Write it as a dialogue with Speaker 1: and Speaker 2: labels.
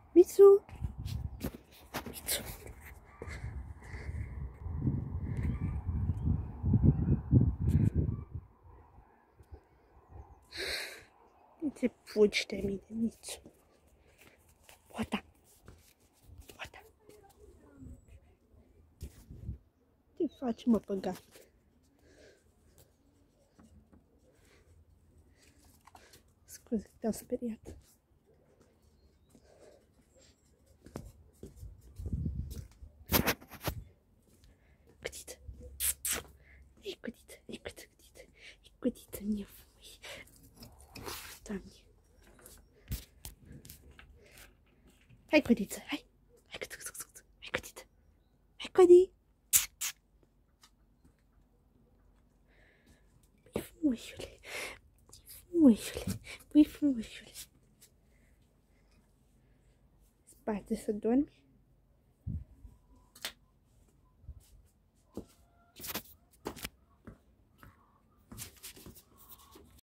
Speaker 1: Mitsu. Mitsu. Nu te fugi de mine, Mitsu. Oata. Oata. Ce faci, mă, păga? Scuze, te-am speriat. Cutiță. Ei, cutiță, ei, cutiță, cutiță. Ei, cutiță, mie fui. Doamne. Hai, cutiță, hai. Hai, cutiță, hai, cutiță. Hai, cudi. Băi, frumușule. Frumușule. Băi, frumușule. Spate să dormi.